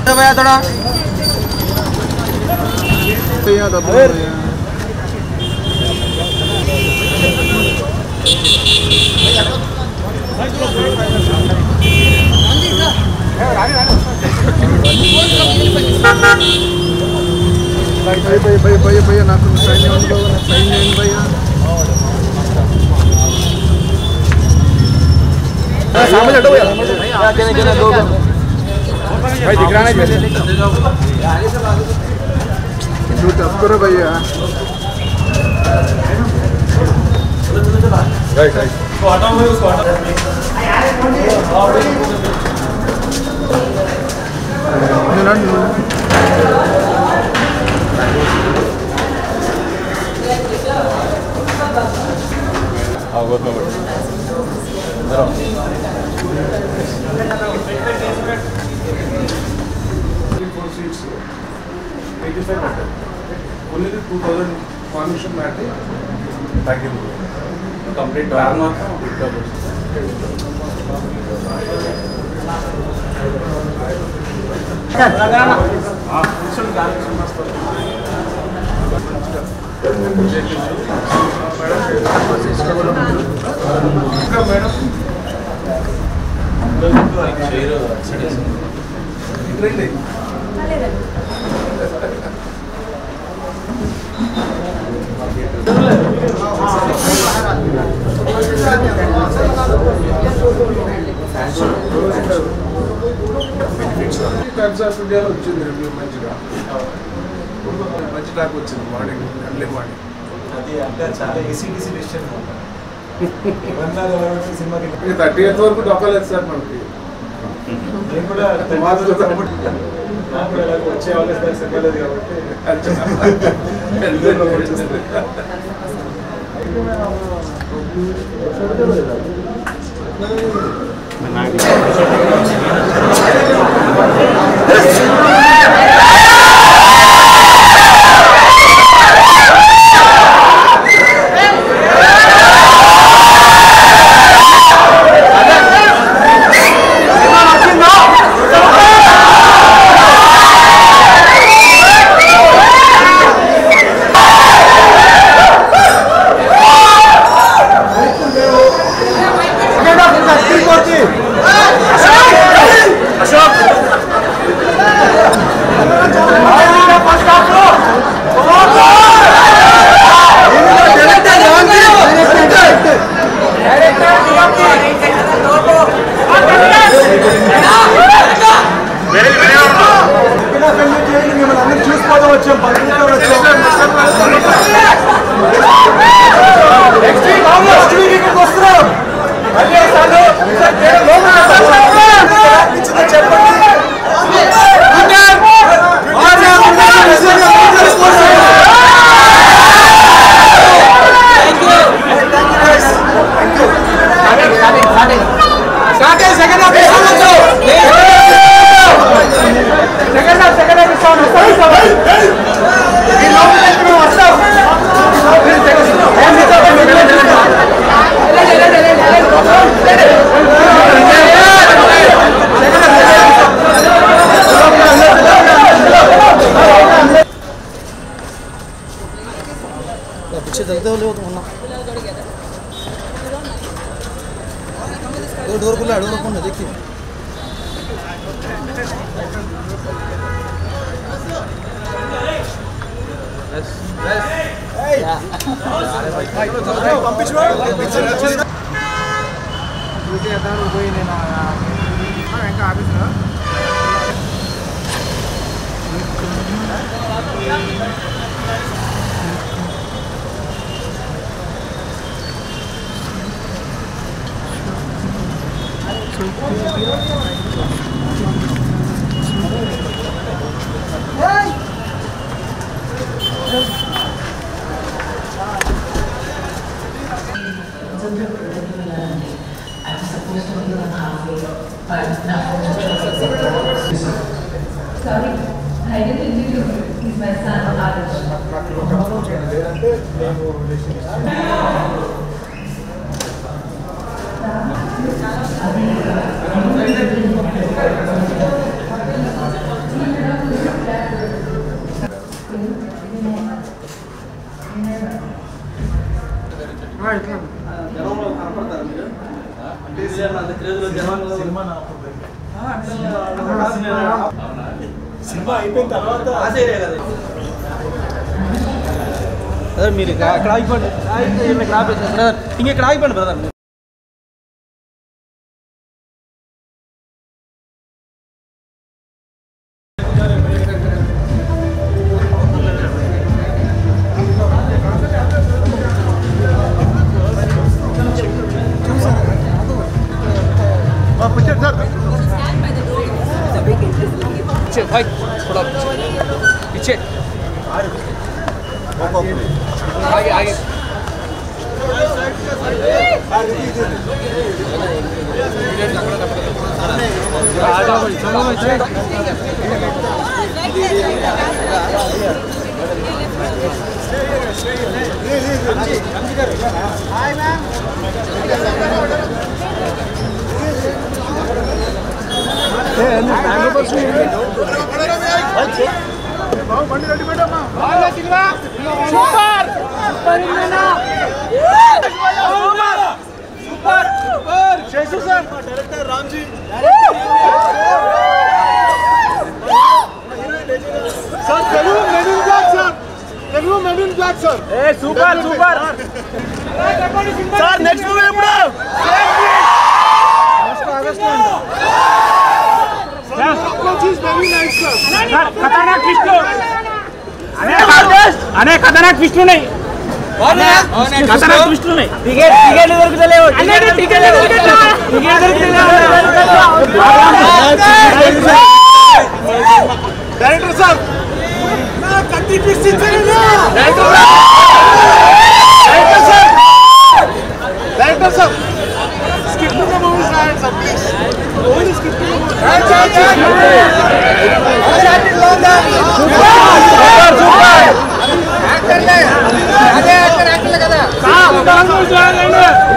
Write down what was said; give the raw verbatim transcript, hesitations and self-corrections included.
भैया थोड़ा भैया दबो भैया भैया भैया भैया भैया भैया ना तुम साइन नहीं होने दो साइन नहीं भैया सामने हटो भैया कितने कितने दो भाई दिख रहा नहीं पहले दो टप करो भैया राइट राइट उसको हटाओ भाई उसको हटाओ हाँ बहुत में जरा eighty-five matter. Only the two thousand permission matter. Back in complete plan not Times after day, మంచి టాక్ వచ్చింది మార్నింగ్ ఎర్లీ మార్నింగ్ అది అంటే చాలా ఏసీడీసీ డిసిషన్ సినిమాకి థర్టీ ఎయిత్ వరకు డొక్కలేదు సార్ మనకి నేను కూడా నాకు కూడా ఇలా వచ్చే వాళ్ళకి దానికి సినిమాలేదు కాబట్టి पीछे चलते हो तो वरना डोर डोर खुला डोर कौन है देखिए बस बस ए अरे भाई भाई पंपिच में पंपिच ड्यूटी आता है कोई नहीं ना हां इनका ऑफिस ना Sorry, I didn't introduce you. He's my son, Adivi. సినిమా అయిపోయిన తర్వాత మీరు ఇక్కడ ఆగిపోండి ఇక్కడ ఆగిపోయింది బ్రదర్ ఇంక ఇక్కడ ఆగిపోండి బ్రదర్ भाई थोड़ा पीछे आगे आगे director Ram ji sir Telugu made in black sir Telugu made in black sir a super super sir next movie ఎప్పుడు నెక్స్ట్ ఆగస్ట్ లో sir approach is very nice sir sir खतरनाक ट्विस्ट अने आर्टिस्ट अने खतरनाक ट्विस्ट नहीं खतरनाक ट्विस्ट नहीं टिकट टिकट దొరుకుతలేవు అనే టికెట్ దొరుకుతలేవు టికెట్ దొరుకుతలేవు డైరెక్టర్ సార్ నా కత్తి ట్విస్ట్ ఇచ్చారు director director sir director sir skip the movies రాయండి sir please only skip the movies super super యాక్టర్లే అదే యాక్టర్ యాక్టర్లే కదా సార్